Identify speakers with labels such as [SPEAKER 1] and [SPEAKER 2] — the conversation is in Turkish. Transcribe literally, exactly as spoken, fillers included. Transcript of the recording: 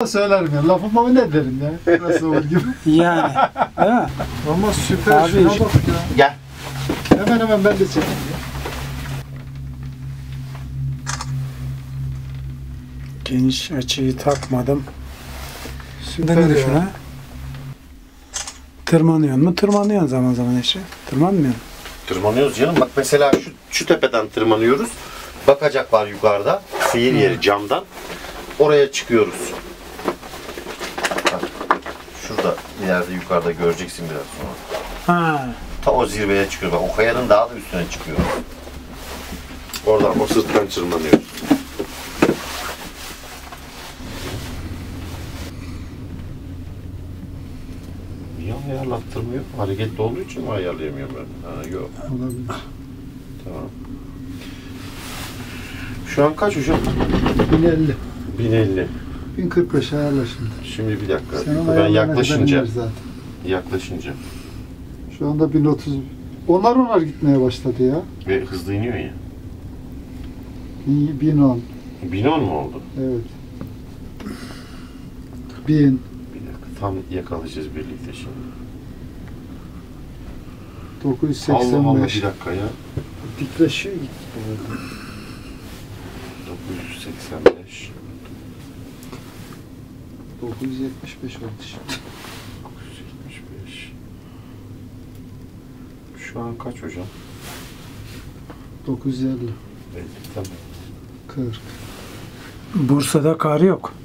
[SPEAKER 1] Söylerim ya. Lafımı ne derim ya. Nasıl olur gibi.
[SPEAKER 2] Yani. Değil mi?
[SPEAKER 1] Ama süper.
[SPEAKER 2] Abi,
[SPEAKER 1] Şuna bak ya.
[SPEAKER 3] Gel.
[SPEAKER 1] Hemen hemen ben de çekeyim ya.
[SPEAKER 2] Geniş açıyı takmadım.
[SPEAKER 1] Süper
[SPEAKER 2] Ne
[SPEAKER 1] ya.
[SPEAKER 2] şuna? Tırmanıyorsun mu? Tırmanıyorsun zaman zaman eşi. Tırmanmıyorsun.
[SPEAKER 3] Tırmanıyoruz canım. Bak mesela şu, şu tepeden tırmanıyoruz. Bakacak var yukarıda. Seyir yeri camdan. Oraya çıkıyoruz. Bak, şurada ileride yukarıda göreceksin biraz sonra.
[SPEAKER 2] Ha.
[SPEAKER 3] Ta o zirveye çıkıyoruz. Bak o kayanın daha da üstüne çıkıyoruz. Oradan o sırttan tırmanıyoruz. Niye ayarlattırmıyor? Hareketli olduğu için mi ayarlayamıyorum ben? Ha, yok.
[SPEAKER 1] Olabilir.
[SPEAKER 3] Tamam. Şu an kaç hocam?
[SPEAKER 1] bin elli.
[SPEAKER 3] bin elli.
[SPEAKER 1] bin kırk beş ayarla şimdi.
[SPEAKER 3] Şimdi bir dakika.
[SPEAKER 1] Senin
[SPEAKER 3] Ben
[SPEAKER 1] ayarlarına
[SPEAKER 3] yaklaşınca.
[SPEAKER 1] kadar iner zaten.
[SPEAKER 3] Yaklaşınca.
[SPEAKER 1] Şu anda bin otuz. Onlar onlar gitmeye başladı ya.
[SPEAKER 3] Ve hızlı iniyor ya.
[SPEAKER 1] bin on.
[SPEAKER 3] bin on mu oldu?
[SPEAKER 1] Evet. bin.
[SPEAKER 3] Bir dakika. Tam yakalayacağız birlikte şimdi.
[SPEAKER 1] dokuz yüz
[SPEAKER 3] Allah
[SPEAKER 1] seksen
[SPEAKER 3] Allah
[SPEAKER 1] beş.
[SPEAKER 3] bir dakika ya.
[SPEAKER 1] Dikleşiyor gitti.
[SPEAKER 3] dokuz yüz seksen beş.
[SPEAKER 1] dokuz yüz yetmiş beş oldu şimdi.
[SPEAKER 3] dokuz yüz yetmiş beş. Şu an kaç hocam?
[SPEAKER 1] dokuz yüz elli.
[SPEAKER 3] elli tamam.
[SPEAKER 1] kırk.
[SPEAKER 2] Bursa'da kar yok.